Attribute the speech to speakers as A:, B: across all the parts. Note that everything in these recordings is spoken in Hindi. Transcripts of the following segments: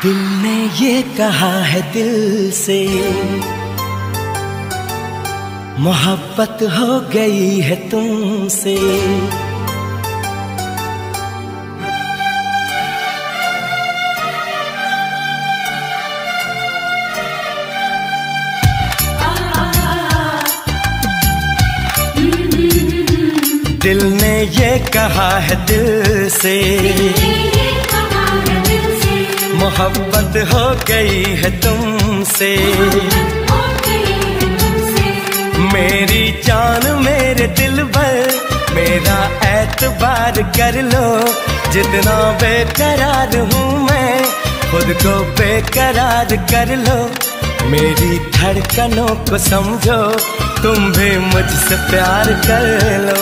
A: दिल ने ये कहा है दिल से, मोहब्बत हो गई है तुमसे। दिल ने ये कहा है दिल से, मोहब्बत हो गई है तुमसे। मेरी जान मेरे दिल भर, मेरा एतबार कर लो। जितना बेकरार हूँ मैं, खुद को बेकरार कर लो। मेरी धड़कनों को समझो, तुम भी मुझसे प्यार कर लो।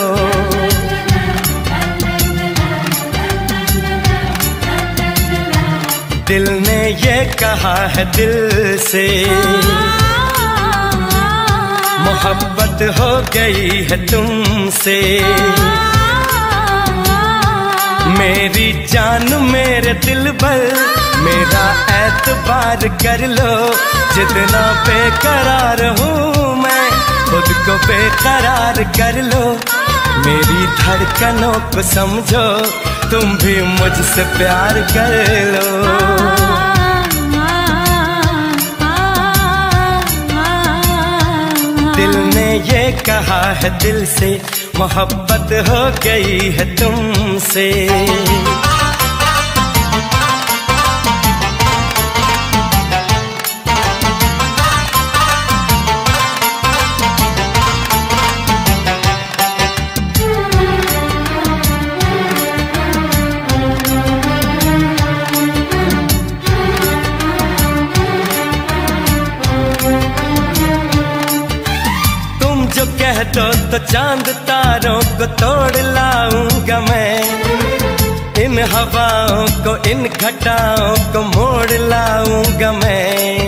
A: दिल ने ये कहा है दिल से, मोहब्बत हो गई है तुमसे। मेरी जान मेरे दिल भर, मेरा एतबार कर लो। जितना बेकरार हूँ मैं, खुद को बेकरार कर लो। मेरी धड़कनों को समझो, तुम भी मुझसे प्यार कर लो। दिल ने ये कहा है दिल से, मोहब्बत हो गई है तुमसे। कह दो तो चांद तारों को तोड़ लाऊंगा मैं। इन हवाओं को, इन घटाओं को मोड़ लाऊंगा मैं।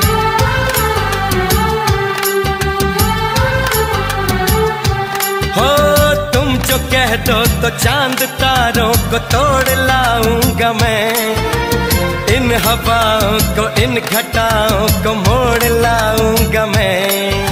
A: हो तुम जो कह दो तो चांद तारों को तोड़ लाऊंगा मैं। इन हवाओं को, इन घटाओं को मोड़ लाऊंगा मैं।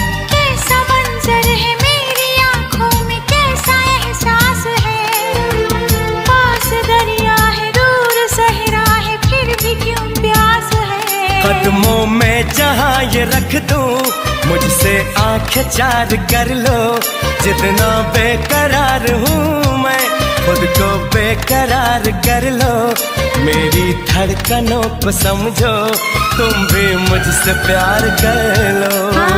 A: कदमों में जहाँ ये रख दूं, मुझसे आंखें चार कर लो। जितना बेकरार हूँ मैं, खुद को बेकरार कर लो। मेरी धड़कनों को समझो, तुम भी मुझसे प्यार कर लो।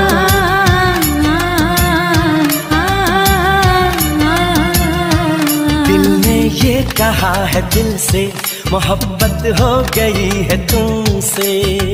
A: दिल ने ये कहा है दिल से, मोहब्बत हो गई है तुमसे।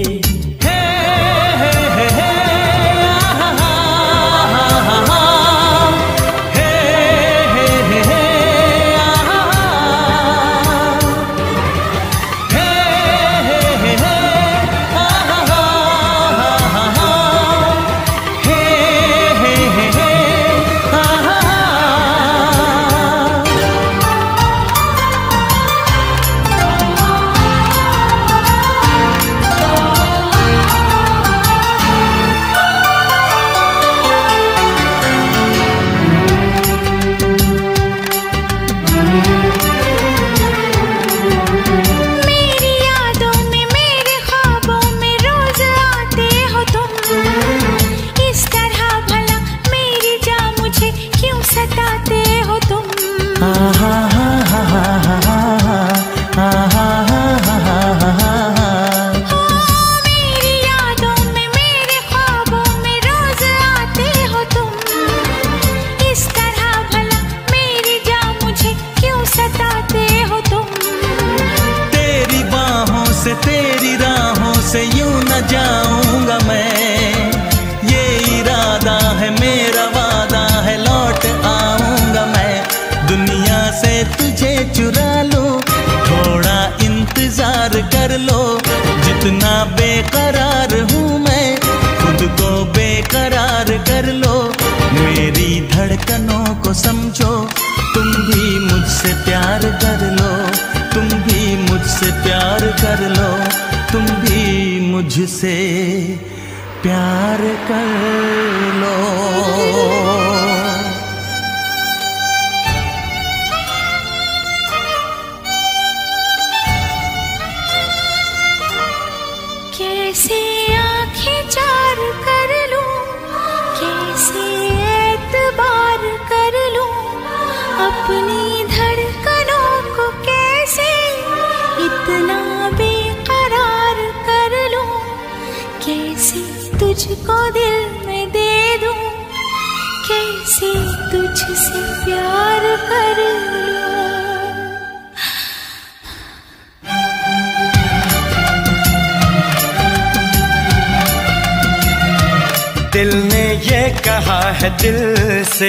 B: तेरी राहों से यूं न जाऊंगा मैं। ये इरादा है मेरा, वादा है, लौट आऊंगा मैं। दुनिया से तुझे चुरा लो, थोड़ा इंतजार कर लो। जितना बेकरार हूँ मैं, खुद को बेकरार कर लो। मेरी धड़कनों को समझो, तुम भी मुझसे प्यार कर लो। तुम भी मुझसे प्यार कर लो, तुम भी मुझसे प्यार कर लो।
C: कैसे आँखें चार कर लूं, कैसे एतबार कर लूं, अपनी धड़कनों को कैसे इतना बेकरार कर लूं, कैसे तुझको दिल में दे दूं, कैसे तुझसे प्यार कर लूं।
A: दिल ने ये कहा है दिल से,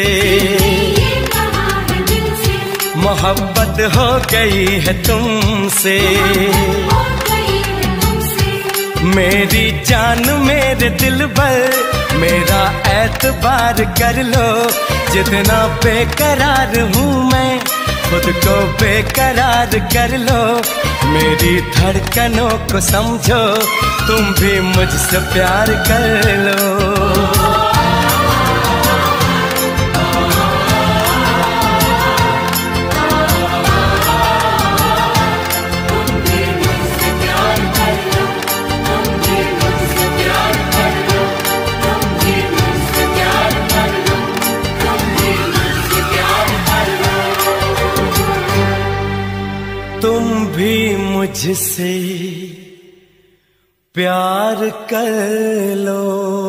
A: मोहब्बत हो गई है तुमसे। मेरी जान मेरे दिल पर मेरा एतबार कर लो, जितना बेकरार हूँ मैं खुद को बेकरार कर लो। मेरी धड़कनों को समझो, तुम भी मुझसे प्यार कर लो। तुम भी मुझसे प्यार कर लो।